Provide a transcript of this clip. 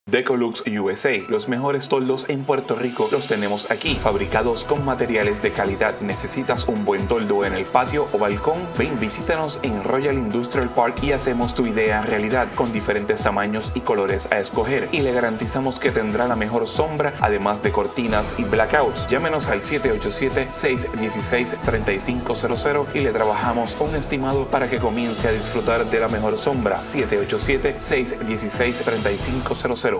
Decolux USA, los mejores toldos en Puerto Rico los tenemos aquí, fabricados con materiales de calidad. ¿Necesitas un buen toldo en el patio o balcón? Ven, visítanos en Royal Industrial Park y hacemos tu idea realidad con diferentes tamaños y colores a escoger. Y le garantizamos que tendrá la mejor sombra, además de cortinas y blackouts. Llámenos al 787-616-3500 y le trabajamos un estimado para que comience a disfrutar de la mejor sombra. 787-616-3500.